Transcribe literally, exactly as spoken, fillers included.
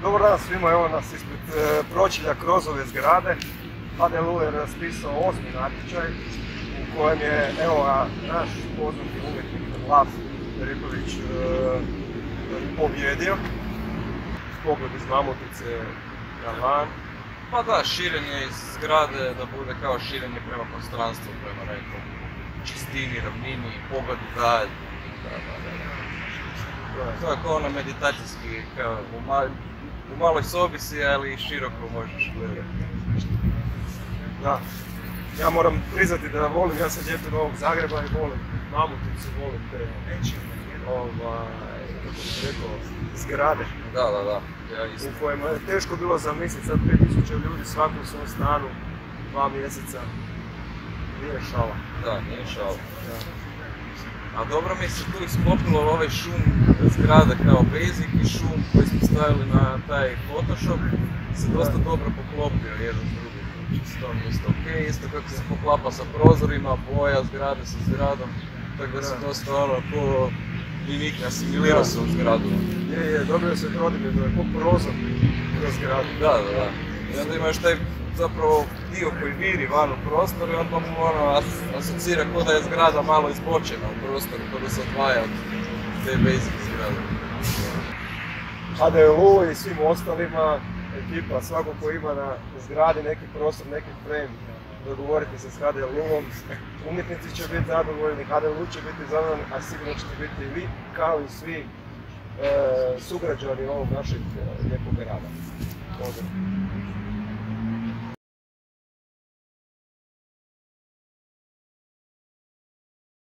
Dobar dan svima, evo nas ispred e, pročelja kroz ove zgrade. H D L U je raspisao osmi natječaj u kojem je, evo ga, naš poznati umjetnik Lav Filipović e, pobjedio. S pogled iz Mamutice na van. Pa da, širenje iz zgrade da bude kao širenje prema prostranstvu, prema nekom čistini, ravnini, pogledu dalje. Da, da, da. To je kao ono meditacijski, kao u, mal, u maloj sobi si, ali široko možeš gledati. Da. Ja moram priznati da volim, ja sam djeto Novog Zagreba i volim Mamuticu, volim te ovaj, kako bih rekao, zgrade. Da, da, da. Ja isto. U kojima je teško bilo zamisliti sad pet tisuća ljudi svakom u svom stanu, dva mjeseca. Nije šala. Da, nije šala. Da. A dobro mi se tu isklopilo ovaj šum zgrade kao basic i šum koji smo stavili na taj Photoshop se dosta dobro poklopio jedan s drugim. Čisto mi isto ok, isto kako se poklapa sa prozorima, boja zgrade sa zgradom, tako da se dosta ono ko unik asimilirao se u zgradu. Je, je, dobio se trodimlje, to je ko prozor kroz zgradu. Da, da, da. I onda imaš taj zapravo dio koji viri van u prostor i onda mu ono as asocira kao da je zgrada malo izbočena u prostoru, kao da se odvaja od te basic zgrade. H D L U i svim ostalima, ekipa, svako ko ima na zgradi neki prostor, neki frame, dogovorite se s H D L U-om, umjetnici će biti zadovoljni, H D L U će biti zadovoljni, a sigurno ćete biti i vi, kao i svi e, sugrađani ovog našeg lijepog grada. Pozdrav.